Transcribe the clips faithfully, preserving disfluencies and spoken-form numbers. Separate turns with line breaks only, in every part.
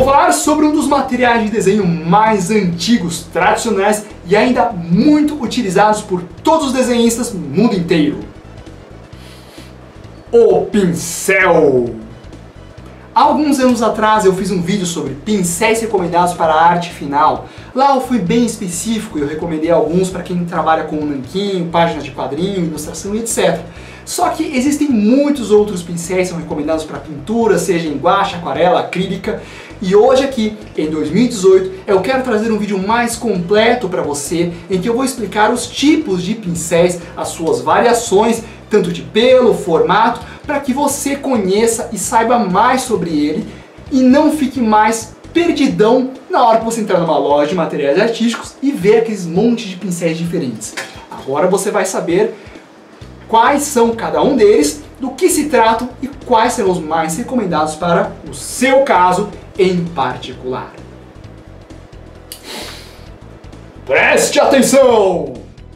falar sobre um dos materiais de desenho mais antigos, tradicionais e ainda muito utilizados por todos os desenhistas no mundo inteiro. O pincel! Há alguns anos atrás eu fiz um vídeo sobre pincéis recomendados para a arte final. Lá eu fui bem específico e eu recomendei alguns para quem trabalha com nanquim, páginas de quadrinho, ilustração e etcétera. Só que existem muitos outros pincéis que são recomendados para pintura, seja em guache, aquarela, acrílica. E hoje aqui, em dois mil e dezoito, eu quero trazer um vídeo mais completo para você, em que eu vou explicar os tipos de pincéis, as suas variações, tanto de pelo, formato, para que você conheça e saiba mais sobre ele e não fique mais perdidão na hora que você entrar numa loja de materiais artísticos e ver aqueles montes de pincéis diferentes. Agora você vai saber quais são cada um deles, do que se tratam e quais serão os mais recomendados para o seu caso em particular. Preste atenção!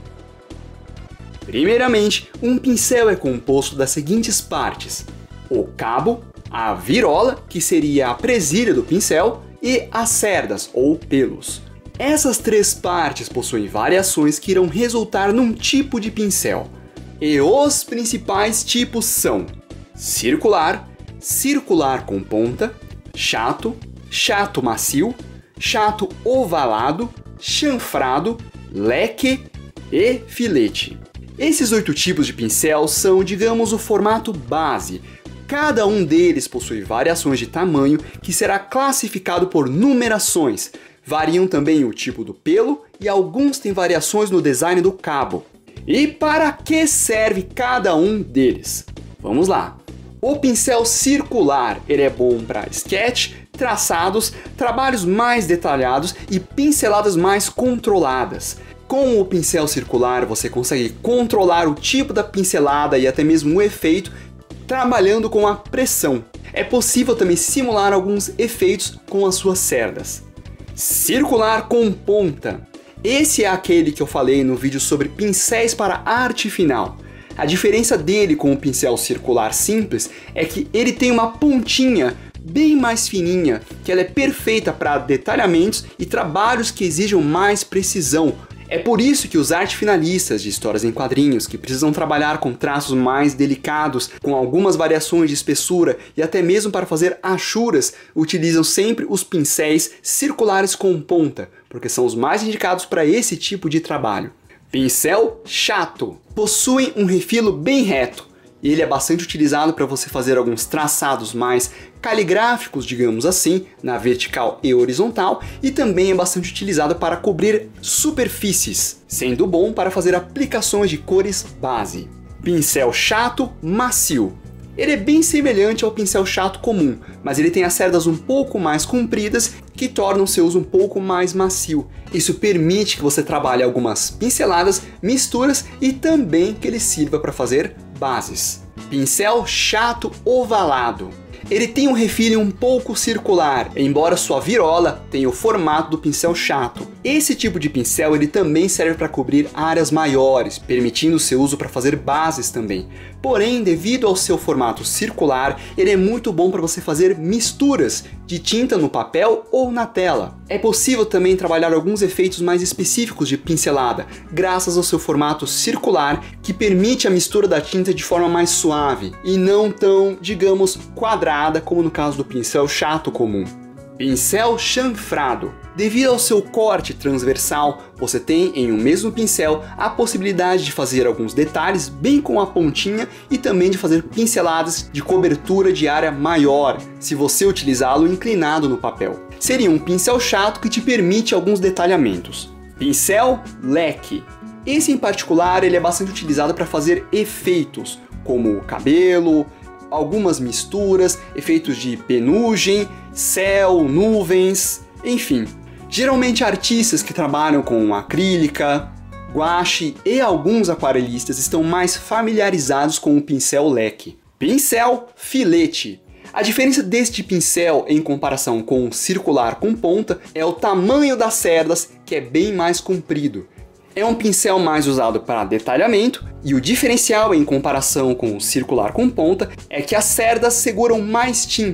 Primeiramente, um pincel é composto das seguintes partes: o cabo, a virola, que seria a presilha do pincel, e as cerdas, ou pelos. Essas três partes possuem variações que irão resultar num tipo de pincel. E os principais tipos são circular, circular com ponta, chato, chato macio, chato ovalado, chanfrado, leque e filete. Esses oito tipos de pincel são, digamos, o formato base. Cada um deles possui variações de tamanho que será classificado por numerações. Variam também o tipo do pelo e alguns têm variações no design do cabo. E para que serve cada um deles? Vamos lá! O pincel circular, ele é bom para sketch, traçados, trabalhos mais detalhados e pinceladas mais controladas. Com o pincel circular você consegue controlar o tipo da pincelada e até mesmo o efeito, trabalhando com a pressão. É possível também simular alguns efeitos com as suas cerdas. Circular com ponta. Esse é aquele que eu falei no vídeo sobre pincéis para arte final. A diferença dele com o pincel circular simples é que ele tem uma pontinha bem mais fininha, que ela é perfeita para detalhamentos e trabalhos que exijam mais precisão. É por isso que os arte finalistas de histórias em quadrinhos, que precisam trabalhar com traços mais delicados, com algumas variações de espessura e até mesmo para fazer achuras, utilizam sempre os pincéis circulares com ponta, porque são os mais indicados para esse tipo de trabalho. Pincel chato. Possui um refilo bem reto. Ele é bastante utilizado para você fazer alguns traçados mais caligráficos, digamos assim, na vertical e horizontal, e também é bastante utilizado para cobrir superfícies, sendo bom para fazer aplicações de cores base. Pincel chato macio. Ele é bem semelhante ao pincel chato comum, mas ele tem as cerdas um pouco mais compridas que tornam seu uso um pouco mais macio. Isso permite que você trabalhe algumas pinceladas, misturas e também que ele sirva para fazer bases. Pincel chato ovalado. Ele tem um refil um pouco circular, embora sua virola tenha o formato do pincel chato. Esse tipo de pincel ele também serve para cobrir áreas maiores, permitindo seu uso para fazer bases também. Porém, devido ao seu formato circular, ele é muito bom para você fazer misturas de tinta no papel ou na tela. É possível também trabalhar alguns efeitos mais específicos de pincelada, graças ao seu formato circular, que permite a mistura da tinta de forma mais suave e não tão, digamos, quadrada como no caso do pincel chato comum. Pincel chanfrado. Devido ao seu corte transversal, você tem em um mesmo pincel a possibilidade de fazer alguns detalhes bem com a pontinha e também de fazer pinceladas de cobertura de área maior, se você utilizá-lo inclinado no papel. Seria um pincel chato que te permite alguns detalhamentos. Pincel leque. Esse em particular ele é bastante utilizado para fazer efeitos, como cabelo, algumas misturas, efeitos de penugem, céu, nuvens, enfim. Geralmente artistas que trabalham com acrílica, guache e alguns aquarelistas estão mais familiarizados com o pincel leque. Pincel filete. A diferença deste pincel em comparação com o circular com ponta é o tamanho das cerdas, que é bem mais comprido. É um pincel mais usado para detalhamento e o diferencial em comparação com o circular com ponta é que as cerdas seguram mais tinta.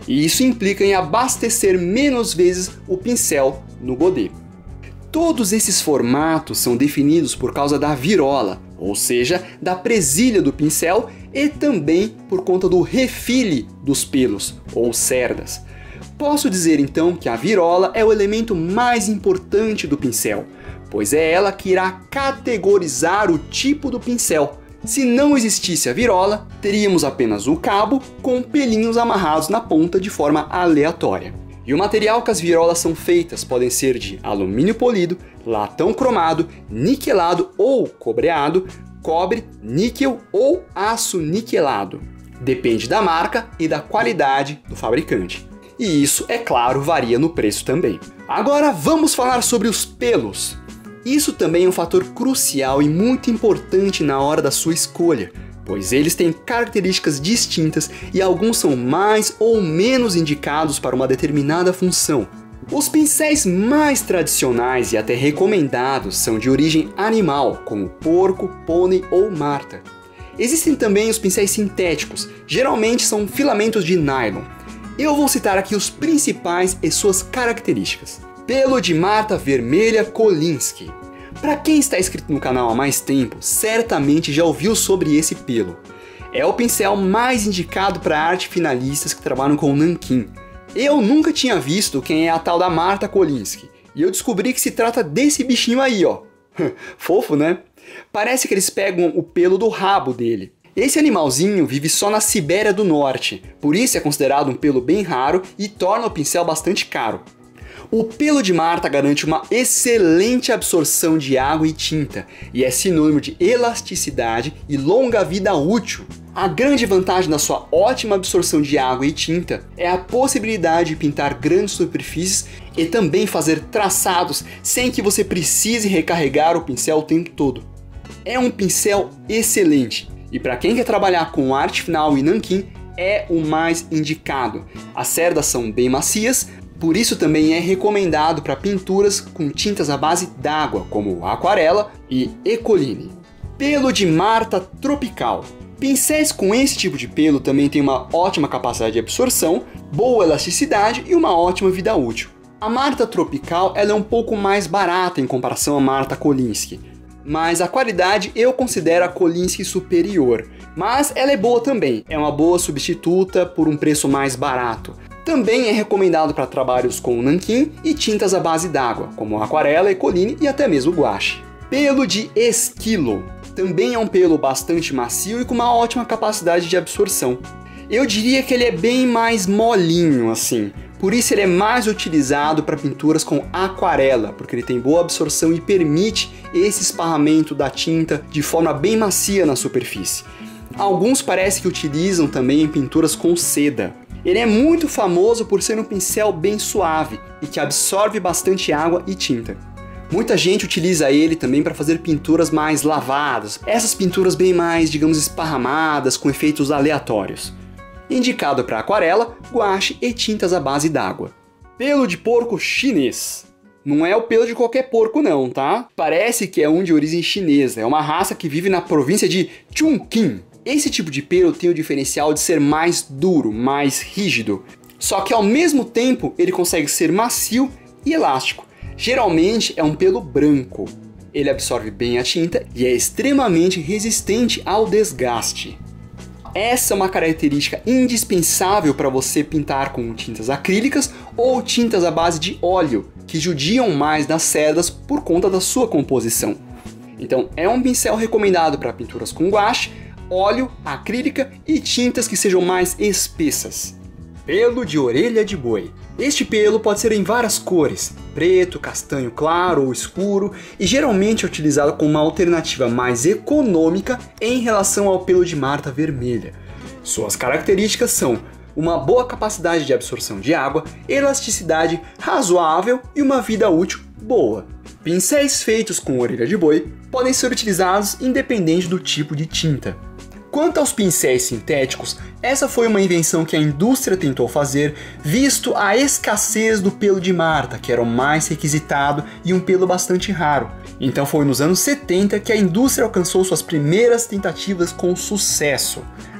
e isso implica em abastecer menos vezes o pincel no godê. Todos esses formatos são definidos por causa da virola, ou seja, da presilha do pincel, e também por conta do refile dos pelos, ou cerdas. Posso dizer então que a virola é o elemento mais importante do pincel, pois é ela que irá categorizar o tipo do pincel. Se não existisse a virola, teríamos apenas o cabo com pelinhos amarrados na ponta de forma aleatória. E o material que as virolas são feitas podem ser de alumínio polido, latão cromado, niquelado ou cobreado, cobre, níquel ou aço niquelado. Depende da marca e da qualidade do fabricante. E isso, é claro, varia no preço também. Agora vamos falar sobre os pelos. Isso também é um fator crucial e muito importante na hora da sua escolha, pois eles têm características distintas e alguns são mais ou menos indicados para uma determinada função. Os pincéis mais tradicionais e até recomendados são de origem animal, como porco, pônei ou marta. Existem também os pincéis sintéticos, geralmente são filamentos de nylon. Eu vou citar aqui os principais e suas características. Pelo de marta vermelha Kolinsky. Para quem está inscrito no canal há mais tempo, certamente já ouviu sobre esse pelo. É o pincel mais indicado para arte finalistas que trabalham com nanquim. Eu nunca tinha visto quem é a tal da Marta Kolinsky, e eu descobri que se trata desse bichinho aí, ó. Fofo, né? Parece que eles pegam o pelo do rabo dele. Esse animalzinho vive só na Sibéria do Norte, por isso é considerado um pelo bem raro e torna o pincel bastante caro. O pelo de marta garante uma excelente absorção de água e tinta, e é sinônimo de elasticidade e longa vida útil. A grande vantagem da sua ótima absorção de água e tinta é a possibilidade de pintar grandes superfícies e também fazer traçados sem que você precise recarregar o pincel o tempo todo. É um pincel excelente, e para quem quer trabalhar com arte final e nanquim, é o mais indicado. As cerdas são bem macias, por isso também é recomendado para pinturas com tintas à base d'água, como aquarela e ecoline. Pelo de marta tropical. Pincéis com esse tipo de pelo também têm uma ótima capacidade de absorção, boa elasticidade e uma ótima vida útil. A marta tropical ela é um pouco mais barata em comparação à marta Kolinsky, mas a qualidade eu considero a Kolinsky superior. Mas ela é boa também, é uma boa substituta por um preço mais barato. Também é recomendado para trabalhos com nanquim e tintas à base d'água, como aquarela, ecoline e até mesmo guache. Pelo de esquilo. Também é um pelo bastante macio e com uma ótima capacidade de absorção. Eu diria que ele é bem mais molinho assim, por isso ele é mais utilizado para pinturas com aquarela, porque ele tem boa absorção e permite esse esparramento da tinta de forma bem macia na superfície. Alguns parece que utilizam também em pinturas com seda. Ele é muito famoso por ser um pincel bem suave e que absorve bastante água e tinta. Muita gente utiliza ele também para fazer pinturas mais lavadas, essas pinturas bem mais, digamos, esparramadas, com efeitos aleatórios. Indicado para aquarela, guache e tintas à base d'água. Pelo de porco chinês. Não é o pelo de qualquer porco não, tá? Parece que é um de origem chinesa, é uma raça que vive na província de Chongqing. Esse tipo de pelo tem o diferencial de ser mais duro, mais rígido, só que ao mesmo tempo ele consegue ser macio e elástico. Geralmente é um pelo branco. Ele absorve bem a tinta e é extremamente resistente ao desgaste. Essa é uma característica indispensável para você pintar com tintas acrílicas ou tintas à base de óleo, que judiam mais das cerdas por conta da sua composição. Então é um pincel recomendado para pinturas com guache, óleo, acrílica e tintas que sejam mais espessas. Pelo de orelha de boi. Este pelo pode ser em várias cores, preto, castanho claro ou escuro, e geralmente é utilizado como uma alternativa mais econômica em relação ao pelo de marta vermelha. Suas características são uma boa capacidade de absorção de água, elasticidade razoável e uma vida útil boa. Pincéis feitos com orelha de boi podem ser utilizados independente do tipo de tinta. Quanto aos pincéis sintéticos, essa foi uma invenção que a indústria tentou fazer, visto a escassez do pelo de marta, que era o mais requisitado e um pelo bastante raro. Então foi nos anos setenta que a indústria alcançou suas primeiras tentativas com sucesso.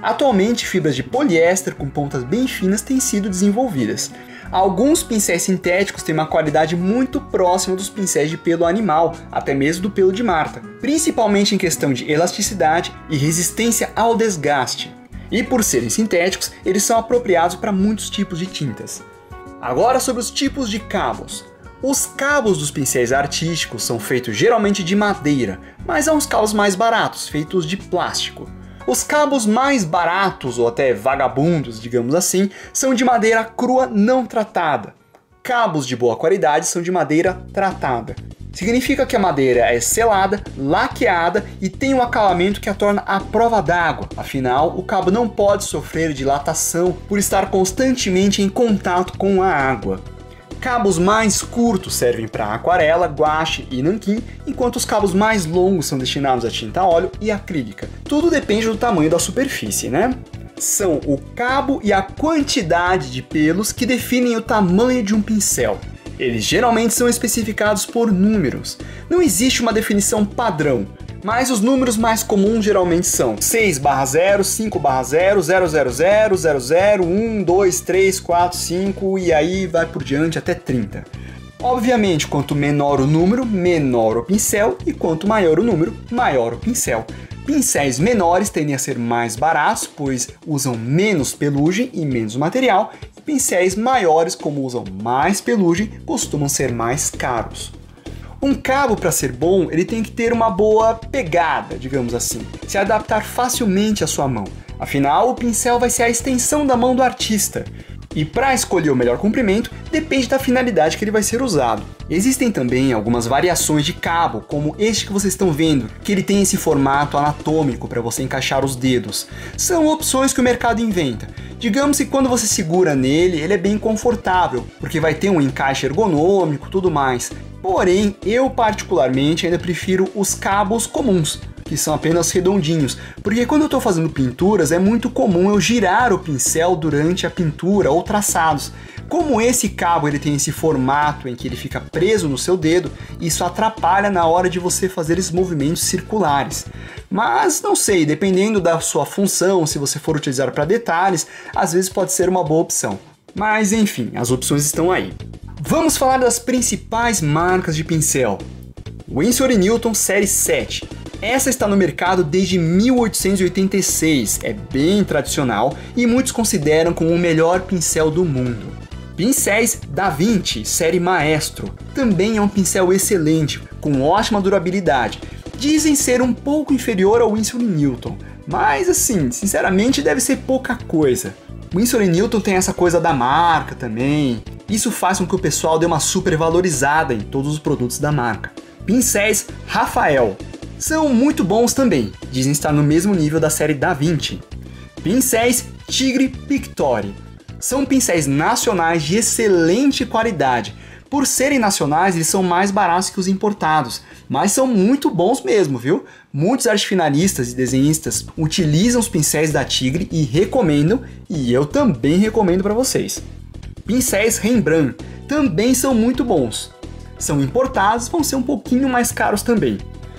Atualmente, fibras de poliéster com pontas bem finas têm sido desenvolvidas. Alguns pincéis sintéticos têm uma qualidade muito próxima dos pincéis de pelo animal, até mesmo do pelo de Marta, principalmente em questão de elasticidade e resistência ao desgaste. E por serem sintéticos, eles são apropriados para muitos tipos de tintas. Agora sobre os tipos de cabos. Os cabos dos pincéis artísticos são feitos geralmente de madeira, mas há uns cabos mais baratos, feitos de plástico. Os cabos mais baratos, ou até vagabundos, digamos assim, são de madeira crua não tratada. Cabos de boa qualidade são de madeira tratada. Significa que a madeira é selada, laqueada e tem um acabamento que a torna à prova d'água. Afinal, o cabo não pode sofrer dilatação por estar constantemente em contato com a água. Cabos mais curtos servem para aquarela, guache e nanquim, enquanto os cabos mais longos são destinados a tinta a óleo e acrílica. Tudo depende do tamanho da superfície, né? São o cabo e a quantidade de pelos que definem o tamanho de um pincel. Eles geralmente são especificados por números. Não existe uma definição padrão, mas os números mais comuns geralmente são seis barra zero, cinco barra zero, zero zero zero, zero zero, um, dois, três, quatro, cinco e aí vai por diante até trinta. Obviamente, quanto menor o número, menor o pincel, e quanto maior o número, maior o pincel. Pincéis menores tendem a ser mais baratos, pois usam menos pelugem e menos material, e pincéis maiores, como usam mais pelugem, costumam ser mais caros. Um cabo, para ser bom, ele tem que ter uma boa pegada, digamos assim, se adaptar facilmente à sua mão. Afinal, o pincel vai ser a extensão da mão do artista. E para escolher o melhor comprimento, depende da finalidade que ele vai ser usado. Existem também algumas variações de cabo, como este que vocês estão vendo, que ele tem esse formato anatômico para você encaixar os dedos. São opções que o mercado inventa. Digamos que quando você segura nele, ele é bem confortável, porque vai ter um encaixe ergonômico e tudo mais. Porém, eu particularmente ainda prefiro os cabos comuns, que são apenas redondinhos, porque quando eu estou fazendo pinturas é muito comum eu girar o pincel durante a pintura ou traçados. Como esse cabo ele tem esse formato em que ele fica preso no seu dedo, isso atrapalha na hora de você fazer esses movimentos circulares. Mas não sei, dependendo da sua função, se você for utilizar para detalhes, às vezes pode ser uma boa opção. Mas enfim, as opções estão aí. Vamos falar das principais marcas de pincel. Winsor e Newton Série sete. Essa está no mercado desde mil oitocentos e oitenta e seis, é bem tradicional e muitos consideram como o melhor pincel do mundo. Pincéis Da Vinci Série Maestro. Também é um pincel excelente, com ótima durabilidade. Dizem ser um pouco inferior ao Winsor e Newton, mas assim, sinceramente deve ser pouca coisa. Winsor e Newton tem essa coisa da marca também. Isso faz com que o pessoal dê uma super valorizada em todos os produtos da marca. Pincéis Rafael. São muito bons também, dizem estar no mesmo nível da série Da Vinci. Pincéis Tigre Pictori. São pincéis nacionais de excelente qualidade. Por serem nacionais, eles são mais baratos que os importados, mas são muito bons mesmo, viu? Muitos artefinalistas e desenhistas utilizam os pincéis da Tigre e recomendam, e eu também recomendo para vocês. Pincéis Rembrandt também são muito bons. São importados, vão ser um pouquinho mais caros também.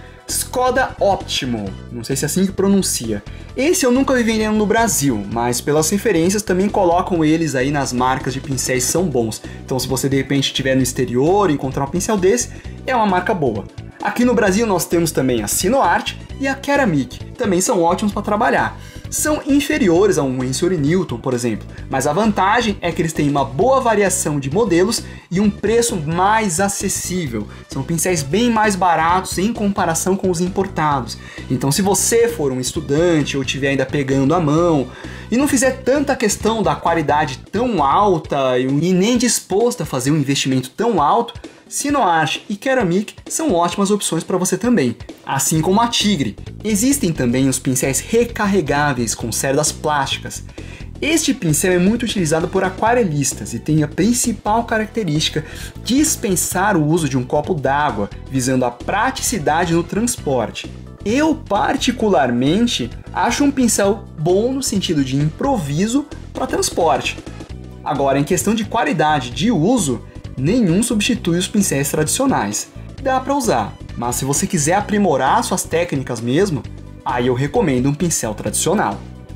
Skoda Optimo, não sei se é assim que pronuncia. Esse eu nunca vi vendendo no Brasil, mas pelas referências também colocam eles aí nas marcas de pincéis que são bons. Então se você de repente estiver no exterior e encontrar um pincel desse, é uma marca boa. Aqui no Brasil nós temos também a Sinoart e a Ceramic, também são ótimos para trabalhar. São inferiores a um Winsor e Newton, por exemplo, mas a vantagem é que eles têm uma boa variação de modelos e um preço mais acessível. São pincéis bem mais baratos em comparação com os importados. Então se você for um estudante ou estiver ainda pegando a mão e não fizer tanta questão da qualidade tão alta e nem disposto a fazer um investimento tão alto, Sinoart e Ceramic são ótimas opções para você também, assim como a Tigre. Existem também os pincéis recarregáveis com cerdas plásticas. Este pincel é muito utilizado por aquarelistas e tem a principal característica de dispensar o uso de um copo d'água, visando a praticidade no transporte. Eu, particularmente, acho um pincel bom no sentido de improviso para transporte. Agora, em questão de qualidade de uso, nenhum substitui os pincéis tradicionais. Dá para usar, mas se você quiser aprimorar suas técnicas mesmo, aí eu recomendo um pincel tradicional.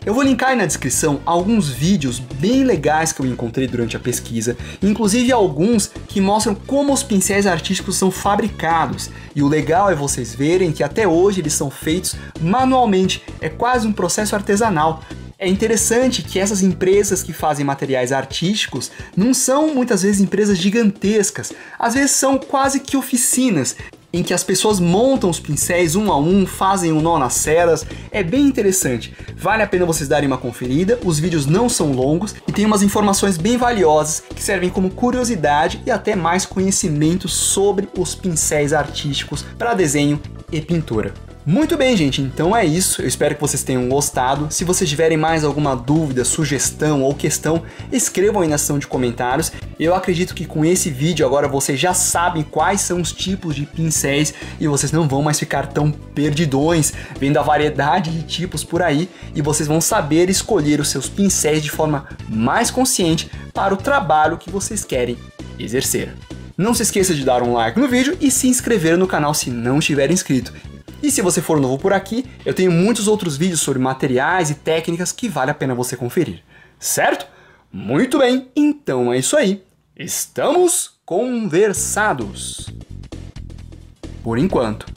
Eu vou linkar aí na descrição alguns vídeos bem legais que eu encontrei durante a pesquisa, inclusive alguns que mostram como os pincéis artísticos são fabricados. E o legal é vocês verem que até hoje eles são feitos manualmente, é quase um processo artesanal. É interessante que essas empresas que fazem materiais artísticos não são muitas vezes empresas gigantescas, às vezes são quase que oficinas, em que as pessoas montam os pincéis um a um, fazem um nó nas cerdas, é bem interessante. Vale a pena vocês darem uma conferida, os vídeos não são longos e tem umas informações bem valiosas que servem como curiosidade e até mais conhecimento sobre os pincéis artísticos para desenho e pintura. Muito bem, gente, então é isso, eu espero que vocês tenham gostado. Se vocês tiverem mais alguma dúvida, sugestão ou questão, escrevam aí na seção de comentários. Eu acredito que com esse vídeo agora vocês já sabem quais são os tipos de pincéis e vocês não vão mais ficar tão perdidões vendo a variedade de tipos por aí, e vocês vão saber escolher os seus pincéis de forma mais consciente para o trabalho que vocês querem exercer. Não se esqueça de dar um like no vídeo e se inscrever no canal se não estiver inscrito. E se você for novo por aqui, eu tenho muitos outros vídeos sobre materiais e técnicas que vale a pena você conferir, certo? Muito bem, então é isso aí. Estamos conversados. Por enquanto.